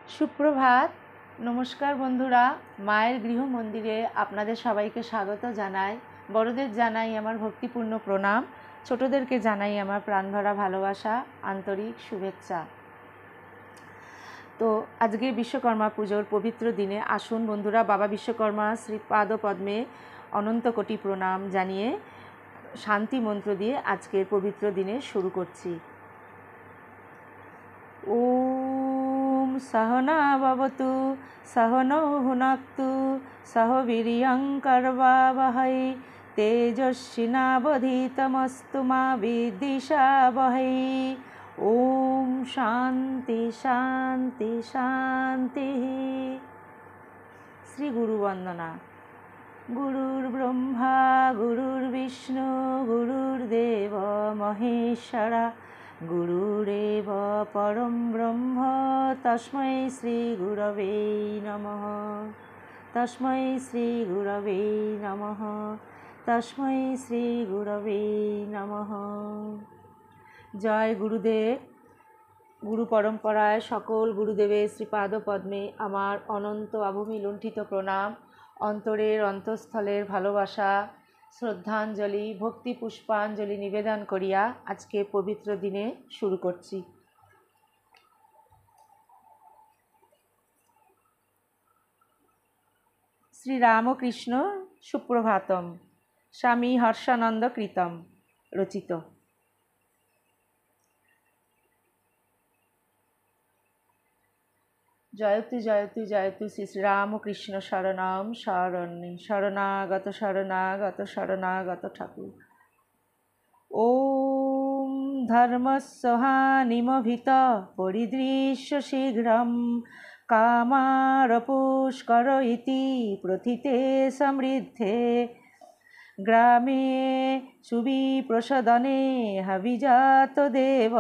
সুপ্রভাত। নমস্কার বন্ধুরা, মায়ের গৃহ মন্দিরে আপনাদের সবাইকে স্বাগত জানাই। বড়দের জানাই আমার ভক্তিপূর্ণ প্রণাম, ছোটদেরকে জানাই আমার প্রাণভরা ভালোবাসা, আন্তরিক শুভেচ্ছা। তো আজকে বিশ্বকর্মা পুজোর পবিত্র দিনে আসুন বন্ধুরা, বাবা বিশ্বকর্মা শ্রীপাদ পদ্মে অনন্ত কোটি প্রণাম জানিয়ে শান্তি মন্ত্র দিয়ে আজকের পবিত্র দিনে শুরু করছি। ওম সহনা ভবতু সহনৌ ভুনাক্তু সহ বীর্যং কর্বাবহৈ তেজস্বিনাবধীতমস্তু মা বিদ্বিষাবহৈ। ওম শান্তি শান্তি শান্তি। শ্রী গুরু বন্দনা। গুরুর ব্রহ্মা গুরুর্বিষ্ণু গুরুর্দেব মহেশ্বরা গুরুরেব পরম ব্রহ্ম তস্मै শ্রী গুরবে নমঃ। তস্मै শ্রী গুরবে নমঃ। তস্मै শ্রী গুরবে নমঃ। জয় গুরুদেব। গুরু পরম্পরায় সকল গুরুদেবের শ্রীপাদ পদ্মে আমার অনন্ত আভূমি লুণ্ঠিত প্রণাম, অন্তরের অন্তঃস্থলের ভালোবাসা, শ্রদ্ধাঞ্জলি, ভক্তি পুষ্পাঞ্জলি নিবেদন করিয়া আজকে পবিত্র দিনে শুরু করছি। শ্রীরামকৃষ্ণ সুপ্রভাতম স্বামী হর্ষানন্দ কৃতম রচিত। জয়তু জয়তু জয়তু শ্রী শ্রীরামকৃষ্ণ শরণম শরণ্যে শরণাগত শরণাগত শরণাগত ঠাকুর। ওম ধর্মস্বহানিমভিত পরিদৃশ্য শীঘ্রম কামারপুষ্কর ইতি প্রথিতে সমৃদ্ধে গ্রামে সুবিপ্রসদনে হবিজাত দেব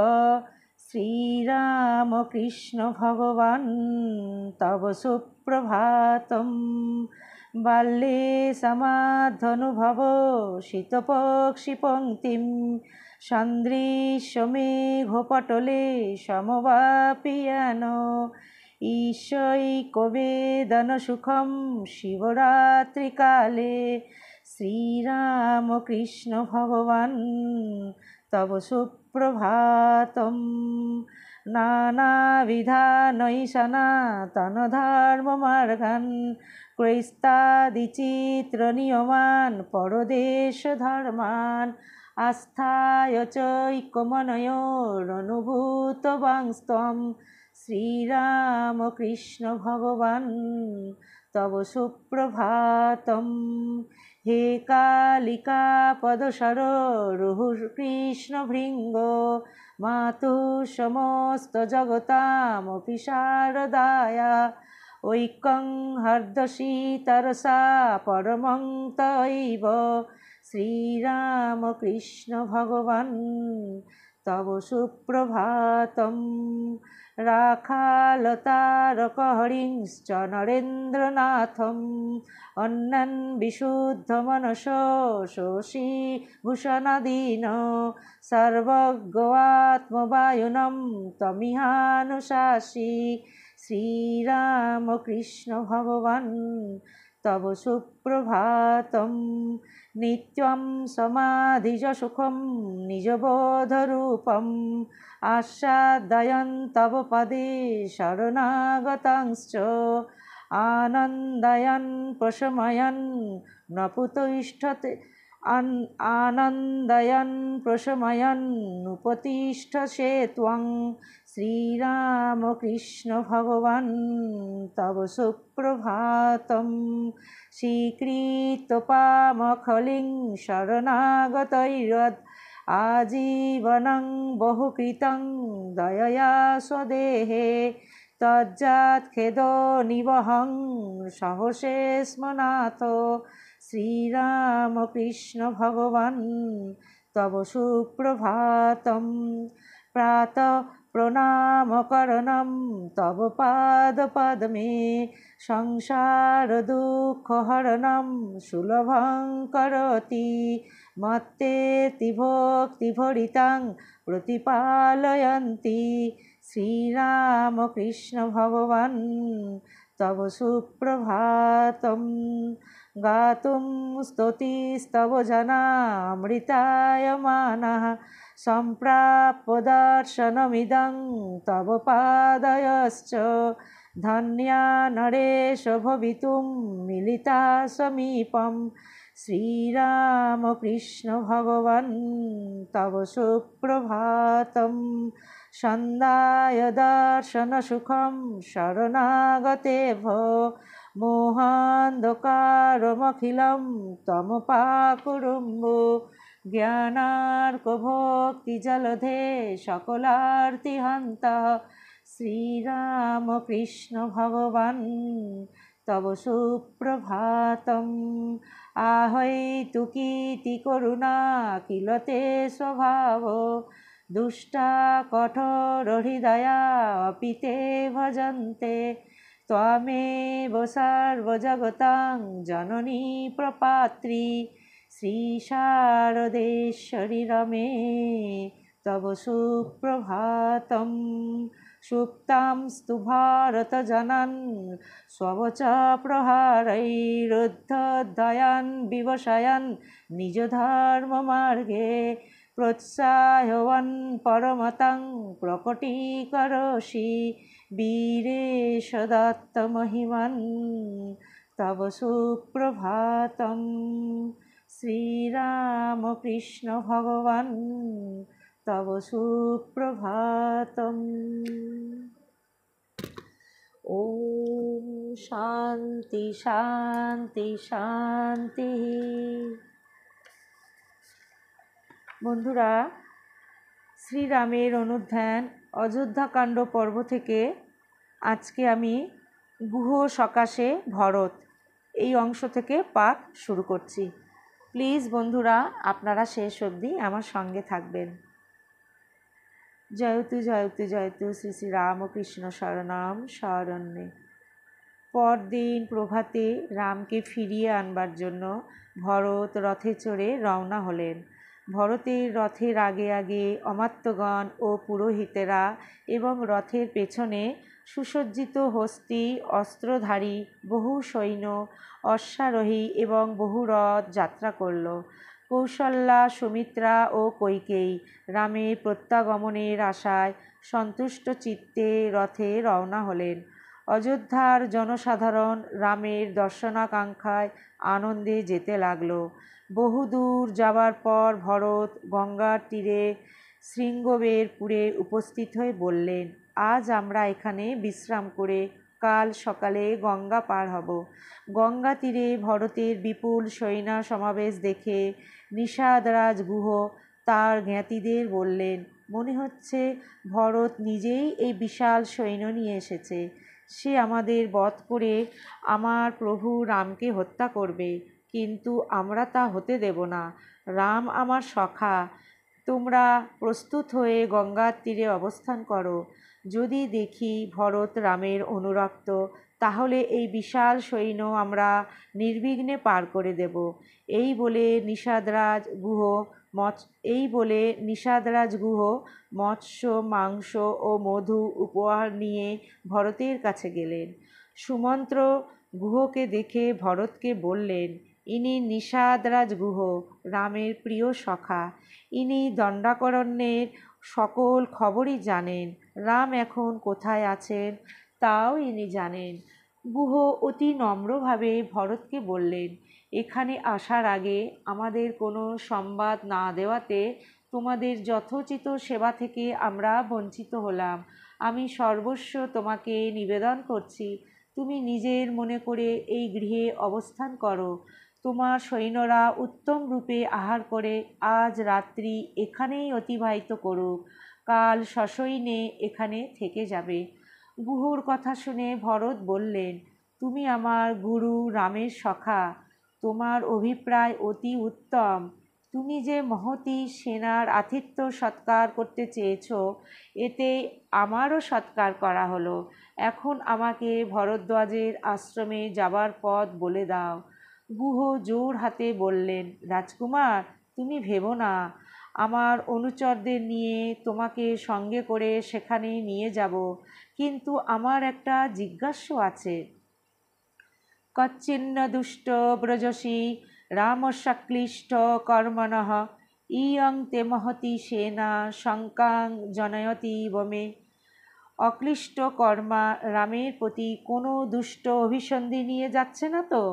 শ্রীরামকৃষ্ণ ভগবান তব সুপ্রভাতম। বাল্যে সমাধনুভব শীতপক্ষী পঙ্ক্তিম সন্দৃশ্য মেঘপটলে সমবাপিয়ান ঈশৈকবেদন সুখম শিবরাত্রিকালে শ্রীরামকৃষ্ণ ভগবান তব সুপ্রভাতম। নানাবিধানৈ সনাতনধর্মমার্গান ক্রৈস্তাদিচিত্রনিয়মান পরদেশধর্মান আস্থায় চৈকমনয়োরনুভূতবাংস্ত্বং শ্রীরামকৃষ্ণ ভগবান তব সুপ্রভাতম। হে কালিকা পদসরোরুহ কৃষ্ণ ভৃঙ্গ মাতু সমস্ত জগতামপি শারদায়া ঐক্যং হর্দশী তরসা পরমং তৈব শ্রীরামকৃষ্ণ ভগবান তব সুপ্রভাতম। রাখালতারকহরিংশ্চ নরেন্দ্রনাথম অন্যান বিশুদ্ধমনসো শশীভূষণাদীন সর্বজ্ঞাত্মবায়ুনম তমিহানুশাসি শ্রীরামকৃষ্ণ ভগবান তব সুপ্রভাতম। নিত্যম সমাধিজ সুখম নিজবোধরূপম আস্বাদয়ন তব পদে শরণাগতাংশ্চ আনন্দয়ন প্রশময়ন নপুতিষ্ঠতে আনন্দয়ন প্রশময়ন নুপতিষ্ঠসে ত্বং শ্রীরামকৃষ্ণ ভগবান তব সুপ্রভাতম। স্বীকৃতপামখলিং শরণাগতৈরদ আজীবনং বহুকৃতং দয়য়া স্বদেহে তজ্জাৎখেদো নিবহং সহসে স্মনাথ শ্রীরামকৃষ্ণ ভগবান তব সুপ্রভাতম। প্রাতঃ প্রণামকরণম তব পাদপদ্মে সংসার দুঃখহরণম সুলভং করতি মত্তেতি ভক্তিভরিতাং প্রতিপালয়ন্তি শ্রীরামকৃষ্ণ ভগবান তব সুপ্রভাতম। গাতুম স্তুতিস্তব জনামৃতায়মানः সম্প্রাপ্য দর্শনমিদং তব পাদয়শ্চ। ধন্যা নরেশ ভবিতুম মিলিতা সমীপম। শ্রীরামকৃষ্ণ ভগবান তব সুপ্রভাতম। সন্ধ্যায় দর্শনসুখম শরণাগতেভ্যো মোহান্ধকারমখিলম তমপাকুরুম্ভ। জ্ঞানার্কভক্তিজলধে সকলার্তিহন্তঃ শ্রীরামকৃষ্ণ ভগবান তব সুপ্রভাতম। आहैतु कीर्तिकरुणा किल ते स्वभाव। दुष्टा कठोरहृदया अपि ते भजन्ते त्वामेव सर्वजगतां जननी प्रपात्री। श्रीशारदेश्वरि रमे तव सुप्रभातम्। सुप्तांस्तु भारतजनान् स्ववच प्रहारैरुद्धदयान् विवशयन् निजधर्ममार्गे प्रोत्साहयन् परमतं प्रकटीकरोषि। वीरेश दत्तमहिमन् तव सुप्रभातम्। श्रीरामकृष्ण भगवान् तव सुप्रभातम्। ओम शांति शांति शांति। বন্ধুরা, শ্রীরামের অনুধ্যান অযোধ্যাকাণ্ড পর্ব থেকে আজকে আমি গুহ সকাশে ভরত এই অংশ থেকে পাঠ শুরু করছি। প্লিজ বন্ধুরা, আপনারা শেষ অবধি আমার সঙ্গে থাকবেন। জয়তু জয়তু জয়তু শ্রী শ্রী রামকৃষ্ণ শরণাম শরণ্যে। পরদিন প্রভাতে রামকে ফিরিয়ে আনবার জন্য ভরত রথে চড়ে রওনা হলেন। ভরতের রথের আগে আগে অমাত্যগণ ও পুরোহিতেরা এবং রথের পেছনে সুসজ্জিত হস্তি অস্ত্রধারী বহু সৈন্য, অশ্বারোহী এবং বহু রথ যাত্রা করল। কৌশল্যা, সুমিত্রা ও কৈকেয়ী রামের প্রত্যাগমনের আশায় সন্তুষ্ট চিত্তে রথে রওনা হলেন। অযোধ্যার জনসাধারণ রামের দর্শনাকাঙ্ক্ষায় আনন্দে যেতে লাগল। বহুদূর যাবার পর ভরত গঙ্গার তীরে শৃঙ্গবেরপুরে উপস্থিত হয়ে বললেন, আজ আমরা এখানে বিশ্রাম করে কাল সকালে গঙ্গা পার হব। গঙ্গা তীরে ভরতের বিপুল সৈন্য সমাবেশ দেখে নিষাদরাজ গুহ তার জ্ঞাতিদের বললেন, মনে হচ্ছে ভরত নিজেই এই বিশাল সৈন্য নিয়ে এসেছে। সে আমাদের বধ করে আমার প্রভু রামকে হত্যা করবে, কিন্তু আমরা তা হতে দেব না। রাম আমার সখা। তোমরা প্রস্তুত হয়ে গঙ্গার তীরে অবস্থান করো। যদি দেখি ভরত রামের অনুরক্ত, তাহলে এই বিশাল সৈন্য আমরা নির্বিঘ্নে পার করে দেব। এই বলে নিষাদরাজ গুহ মৎস্য, মাংস ও মধু উপহার নিয়ে ভরতের কাছে গেলেন। সুমন্ত্র গুহকে দেখে ভরতকে বললেন, ইনি নিষাদরাজ গুহ, রামের প্রিয় সখা। ইনি দণ্ডারণ্যের সকল খবরই জানেন। রাম এখন কোথায় আছেন তাও ইনি জানেন। গুহ অতি নম্রভাবে ভরতকে বললেন, এখানে আসার আগে আমাদের কোনো সংবাদ না দেওয়াতে তোমাদের যথোচিত সেবা থেকে আমরা বঞ্চিত হলাম। আমি সর্বস্ব তোমাকে নিবেদন করছি। তুমি নিজের মনে করে এই গৃহে অবস্থান করো। তোমার সৈন্যরা উত্তম রূপে আহার করে আজ রাত্রি এখানেই অতিবাহিত করুক। কাল সসৈন্যে এখানে থেকে যাবে। গুহর কথা শুনে ভরত বললেন, তুমি আমার গুরু রামের সখা। তোমার অভিপ্রায় অতি উত্তম। তুমি যে মহতী সেনার আতিথ্য সৎকার করতে চেয়েছ, এতে আমারও সৎকার করা হলো। এখন আমাকে ভরদ্বাজের আশ্রমে যাবার পথ বলে দাও। গুহ জোর হাতে বললেন, রাজকুমার, তুমি ভেবো না। আমার অনুচরদের নিয়ে তোমাকে সঙ্গে করে সেখানে নিয়ে যাব, কিন্তু আমার একটা জিজ্ঞাস্য আছে। কচ্ছিন্ন দুষ্ট ব্রজসি রামস্যাক্লিষ্ট কর্মণঃ ইয়ং তে মহতি সেনা শঙ্কাং জনয়তি বমে। অক্লিষ্ট কর্মা রামের প্রতি কোনো দুষ্ট অভিসন্ধি নিয়ে যাচ্ছে না তো?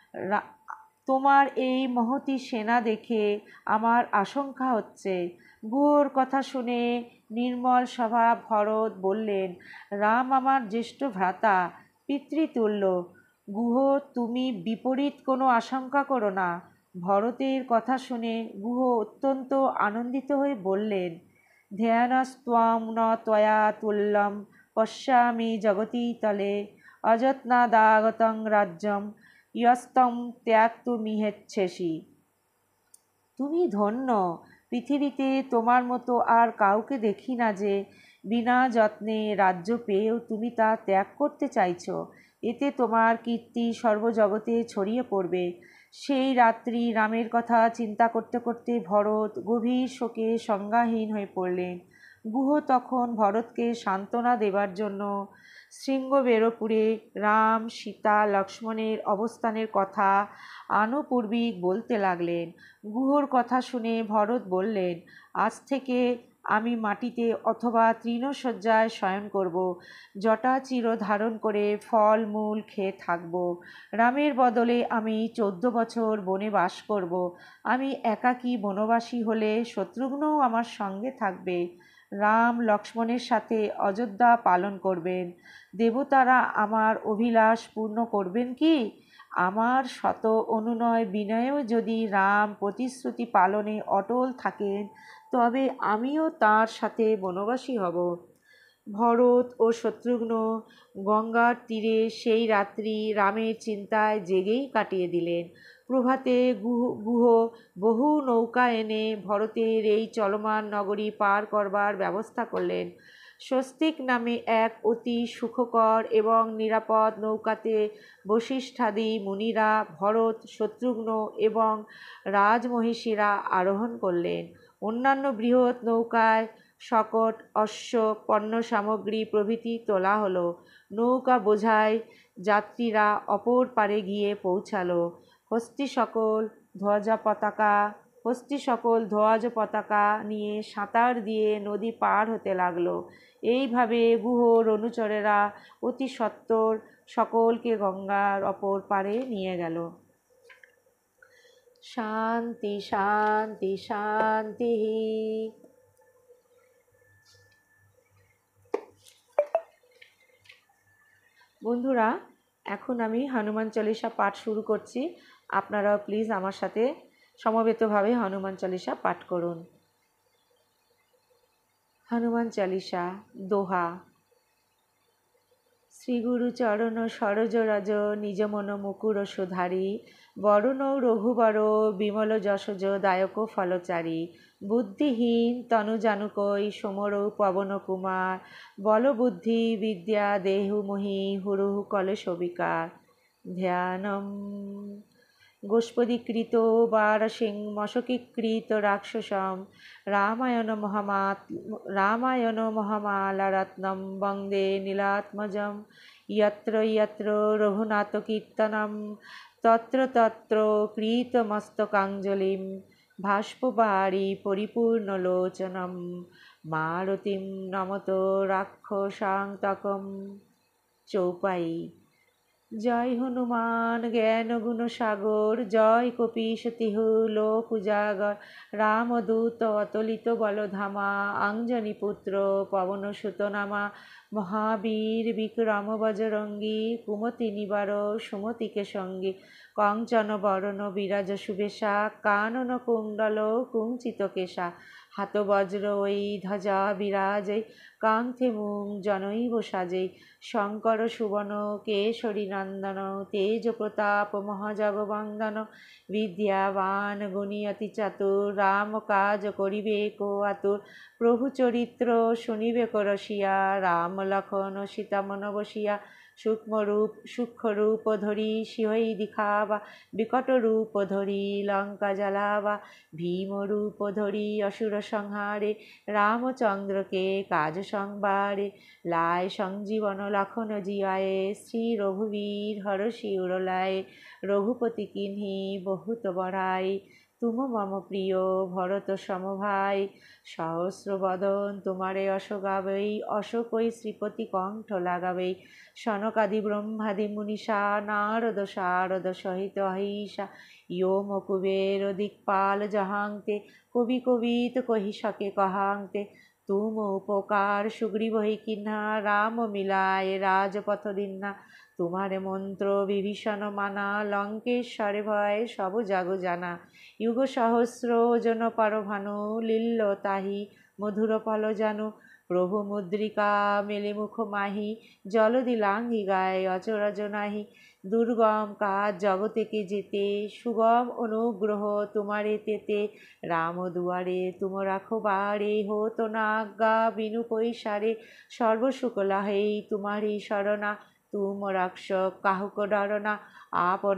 তোমার এই মহতী সেনা দেখে আমার আশঙ্কা হচ্ছে। গুহর কথা শুনে নির্মল স্বভাব ভরত বললেন, রাম আমার জ্যেষ্ঠ ভ্রাতা, পিতৃতুল্য। গুহ, তুমি বিপরীত কোনো আশঙ্কা করো না। ভরতের কথা শুনে গুহ অত্যন্ত আনন্দিত হয়ে বললেন, ধ্যানস্ত্বং ন ত্বয়া তুল্যম পশ্যামি জগতি তলে অযত্নাদাগতং রাজ্যম ইয়স্তং ত্যাক্তুমিহেচ্ছেসি। তুমি ধন্য। পৃথিবীতে তোমার মতো আর কাউকে দেখি না যে বিনা যত্নে রাজ্য পেয়েও তুমি তা ত্যাগ করতে চাইছ। এতে তোমার কীর্তি সর্বজগতে ছড়িয়ে পড়বে। সেই রাত্রি রামের কথা চিন্তা করতে করতে ভরত গভীর শোকে সংজ্ঞাহীন হয়ে পড়লেন। গুহ তখন ভরতকে সান্ত্বনা দেবার জন্য শৃঙ্গবেরপুরে রাম, সীতা, লক্ষ্মণের অবস্থানের কথা আনুপূর্বিক বলতে লাগলেন। গুহর কথা শুনে ভরত বললেন, আজ থেকে আমি মাটিতে অথবা তৃণশয্যায় শয়ন করব, জটাচির ধারণ করে ফল মূল খেয়ে থাকব। রামের বদলে আমি 14 বছর বনে বাস করব। আমি একাকী বনবাসী হলে শত্রুঘ্নও আমার সঙ্গে থাকবে। রাম লক্ষ্মণের সাথে অযোধ্যা পালন করবেন। দেবতারা আমার অভিলাষ পূর্ণ করবেন কি? আমার শত অনুনয় বিনয়েও যদি রাম প্রতিশ্রুতি পালনে অটল থাকেন, তবে আমিও তার সাথে বনবাসী হব। ভরত ও শত্রুঘ্ন গঙ্গার তীরে সেই রাত্রি রামের চিন্তায় জেগেই কাটিয়ে দিলেন। প্রভাতে গুহ বহু নৌকা এনে ভরতের এই চলমান নগরী পার করবার ব্যবস্থা করলেন। স্বস্তিক নামে এক অতি সুখকর এবং নিরাপদ নৌকাতে বশিষ্ঠাদি মুনিরা, ভরত, শত্রুঘ্ন এবং রাজমহিষীরা আরোহণ করলেন। অন্যান্য বৃহৎ নৌকায় শকট, অশ্ব, পণ্য সামগ্রী প্রভৃতি তোলা হলো। নৌকা বোঝাই যাত্রীরা অপর পারে গিয়ে পৌঁছালো। হস্তি সকল ধ্বজ পতাকা নিয়ে সাঁতার দিয়ে নদী পার হতে লাগলো। এইভাবে গুহর অনুচরেরা অতি সত্বর সকলকে গঙ্গার অপর পারে নিয়ে গেল। শান্তি শান্তি শান্তি। বন্ধুরা, এখন আমি হনুমান চল্লিশা পাঠ শুরু করছি। আপনারাও প্লিজ আমার সাথে সমবেতভাবে হনুমান চল্লিশা পাঠ করুন। হনুমান চালিসা দোহা। শ্রীগুরু চরণ সরোজ রজ নিজ মন মুকুর সুধারি বরণ রঘুবর বিমল যশজ দায়ক ফলচারী বুদ্ধিহীন তনু জানুকই সমর পবন কুমার বলবুদ্ধি বিদ্যা দেহু মহি হুরুহু কলশবিকার ধ্যানম গোষ্পদীকৃত বারসিং মশকীকৃত রাক্ষসম রামায়ণ মহামালারত্নম বন্দে নীলাত্মজম যত্র যত্র রঘুনাথকীর্তনম তত্র তত্র কৃতমস্তকাঞ্জলিম বাষ্পবারি পরিপূর্ণলোচনম মারুতিম নমত রাক্ষসান্তকম। চৌপাই। জয় হনুমান জ্ঞান গুণ সাগর জয় কপীশ তিহু লোক উজাগর রামদূত অতলিত বলধামা অঞ্জনী পুত্র পবন সুত নামা মহাবীর বিক্রম বজরঙ্গী কুমতি নিবার সুমতিকে সঙ্গী কঞ্চন বরণ বিরাজ সুবেশা কানন কুণ্ডল কুঞ্চিত কেশা হাত বজ্র ওই ধ্বজা বিরাজৈ কাঙ্ক্ষে মুং জনৈব সাজৈ শঙ্কর সুবন কেশরী নন্দন তেজ প্রতাপ মহাজগবন্দন বিদ্যাবান গুণী অতি চাতুর রাম কাজ করিবে কো আতুর প্রভু চরিত্র শুনিবে কো রসিয়া রাম লক্ষণ সীতা মন বসিয়া সূক্ষ্মরূপ ধরি সিংহই দিখাবা, বিকট রূপ ধরি লঙ্কা জ্বালাবা, ভীম রূপ ধরি অসুর সংহারে, রামচন্দ্রকে কাজ সংবারে, লায় সংজীবন লক্ষণ জিয়ায়ে, শ্রী রঘুবীর হরষি উড়লায়, রঘুপতি কিন্হি বহুত বড়াই, তুম মম প্রিয় ভরত সমভাই, সহস্র বদন তোমারে অশ গাবেই, অশোকই শ্রীপতি কণ্ঠ লাগাবেই, সনকাদি ব্রহ্মাদি মুনিষা, নারদ শারদ সহিত অহিষা, ইয়ম কুবের দিকপাল জহাংতে, কবি কবিত কহি সকে কহাংতে, তুম উপকার সুগ্রীবহি কিন্হা, রাম মিলায় রাজপথ দিন্না, তোমারে মন্ত্র বিভীষণ মানা, লঙ্কেশ্বরে ভয় সব জাগ জানা, যুগ সহস্র জন পরভানু, লীল্ল তাহি মধুর ফল জানু, প্রভু মুদ্রিকা মেলে মুখ মাহি, জলদি লাঙ্ঘি গায়ে অচরজ নাহি, দুর্গম কাজ জগতেকে যেতে, সুগম অনুগ্রহ তোমারে তেতে, রাম দুয়ারে তুম রাখো বারে, হোত না আজ্ঞা বিনু কৈসারে, সর্বসুখ লাহেই তোমারি শরণা, তুম রক্ষক কাহুক ডরনা, আপন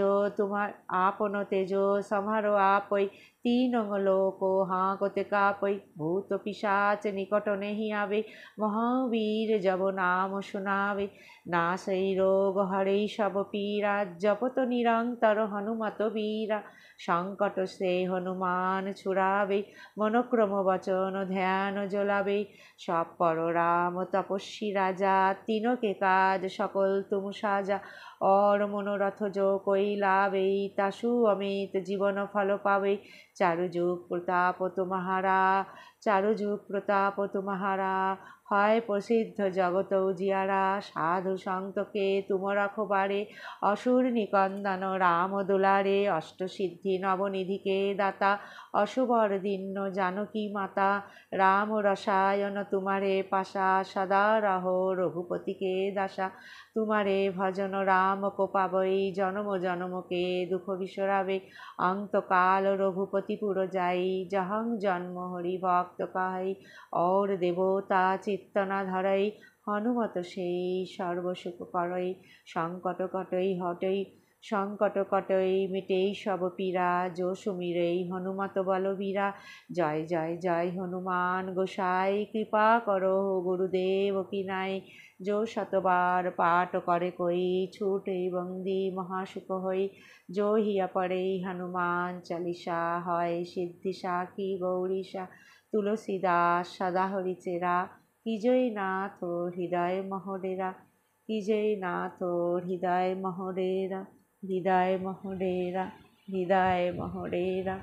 তেজ সম্হারো আপই, तीन लोको हाकते कापै, भूत पिशाच निकट नहीं आवे, महावीर जब नाम सुनावे, नासै रोग हरै सब पीरा, जपत निरंतर हनुमत बीरा, संकट से हनुमान छुड़ावे, मनोक्रम वचन ध्यान जलावे, सब पर राम तपस्वी राजा, तीनों के काज सकल तुम साजा, और मनोरथ जो कोई लावे, तासु अमित जीवन फल पावे, चारु जुग प्रताप तुम्हारा, चारु जुग प्रताप तुम्हारा, হয় প্রসিদ্ধ জগত উজিয়ারা, সাধু সন্তকে তুম রাখো বারে, অসুর নিকন্দন রাম দুলারে, অষ্টসিদ্ধি নবনিধিকে দাতা, অশুভর দীন্য জানকী মাতা, রাম রসায়ন তুমারে পাশা, সদা রহ রঘুপতিকে দাসা, তুমারে ভজন রাম কো পাবই, জনম জনমকে দুঃখ বিসরাবে, অন্তকাল রঘুপতি পুর যাই, জহং জন্ম হরি ভক্ত কাহাই, और देवता चित्त न धरई, हनुमत সেই সর্বসুখ করই, সংকট কটই হটই, সংকট কটই মিটেই সব পীরা, जो सुमिरई हनुमत बलबीरा, जय जय जय हनुमान गोसाई, कृपा करो गुरुदेव की नाई, जो शतबार पाठ करे कोई, छूटे बंदी महासुख होई, जो हिया पड़े हनुमान चालीसा, হয় সিদ্ধি সাখী গৌরীশা, তুলসীদাস সদা হরি চেরা, কি জয় নাথ হৃদয় মহডেরা, কি জয় নাথ হৃদয় মহডেরা, হৃদয় মহডেরা, হৃদয় মহডেরা।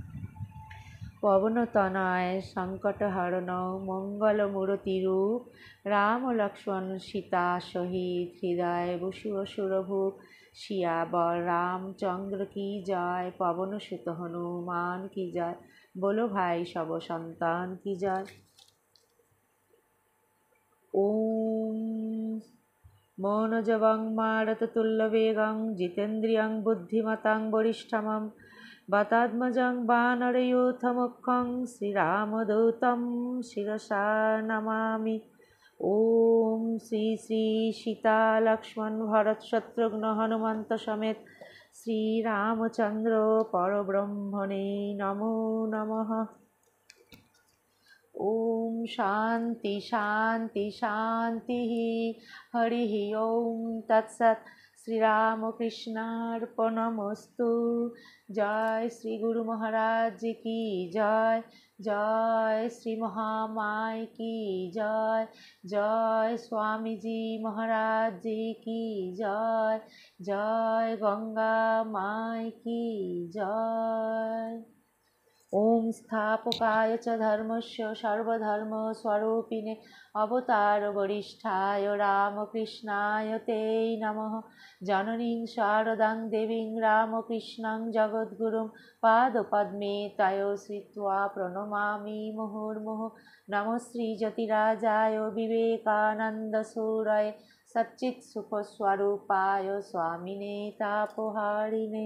পবন তনয় সংকট হরণ মঙ্গল মূরতি রূপ, রাম লক্ষ্মণ সীতা সহিত হৃদয় বসু অসুরভূপ, सियावर रामचंद्र की जय, पवन सुत हनुमान की जय, बोलो भाई सब संतान की जय। ओम मनोजवं मारुततुल्यवेगं, जितेन्द्रियं बुद्धिमतां वरिष्ठमं, वातात्मजं वानरयूथमुख्यं, श्रीरामदूतं शिरसा नमामि। ओम श्री श्री सीता लक्ष्मण भरत शत्रुघ्न हनुमंत समेत श्री रामचंद्र परब्रह्मणे नमो नमः। ओम शांति शांति शांति, हरि ओम तत्सत। श्री राम कृष्णार्पणमस्तु। जय श्री गुरु महाराज की जय, जय श्री महामाय की जय, जय स्वामी जी महाराज जी की जय, जय गंगा माय की जय। ओम स्थापकाय च धर्मस्य सर्वधर्म स्वरूपिणे अवतार वरिष्ठाय रामकृष्णाय ते नमः। जननीं शारदां देवीं रामकृष्णं जगद्गुरुं पादपद्मे तयो श्रित्वा प्रणमामि मुहुर्मुहुः। नमः श्रीजतिराजाय विवेकानन्दसूरये सच्चित्सुखस्वरूपाय स्वामिने तापहारिणे।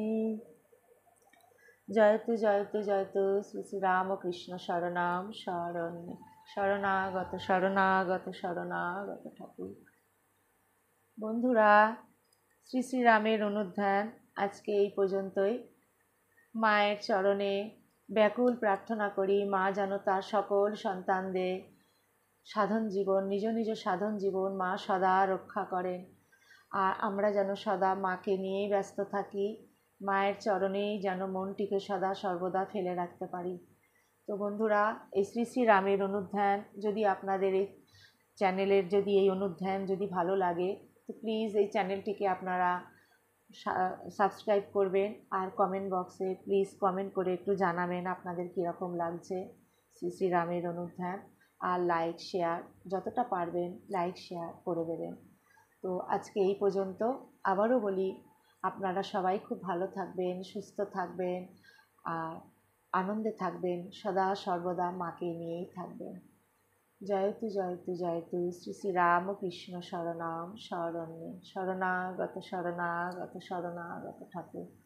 जयतु जयतु जयतु श्री श्री रामकृष्ण शरणाम शरण्य, शरणागत शरणागत शरणागत ठाकुर। বন্ধুরা, শ্রী শ্রীরামের অনুধ্যান আজকে এই পর্যন্তই। মায়ের চরণে ব্যাকুল প্রার্থনা করি, মা যেন তার সকল সন্তানদের সাধন জীবন, নিজ নিজ সাধন জীবন মা সদা রক্ষা করেন। আর আমরা যেন সদা মাকে নিয়েই ব্যস্ত থাকি, মায়ের চরণেই যেন মনটিকে সদা সর্বদা ফেলে রাখতে পারি। তো বন্ধুরা, এই শ্রী শ্রী রামের অনুধ্যান যদি আপনাদের এই চ্যানেলের যদি এই অনুধ্যান যদি ভালো লাগে, তো প্লিজ এই চ্যানেলটিকে আপনারা সাবস্ক্রাইব করবেন। আর কমেন্ট বক্সে প্লিজ কমেন্ট করে একটু জানাবেন আপনাদের কীরকম লাগছে শ্রী শ্রী রামের অনুধ্যান। আর লাইক শেয়ার যতটা পারবেন লাইক শেয়ার করে দেবেন। তো আজকে এই পর্যন্ত। আবারও বলি, আপনারা সবাই খুব ভালো থাকবেন, সুস্থ থাকবেন, আর আনন্দে থাকবেন, সদা সর্বদা মাকে নিয়েই থাকবেন। জয়তু জয়তু জয়তু শ্রী শ্রী রামকৃষ্ণ শরণাম শরণ্যে শরণাগত শরণাগত শরণাগত ঠাকুর।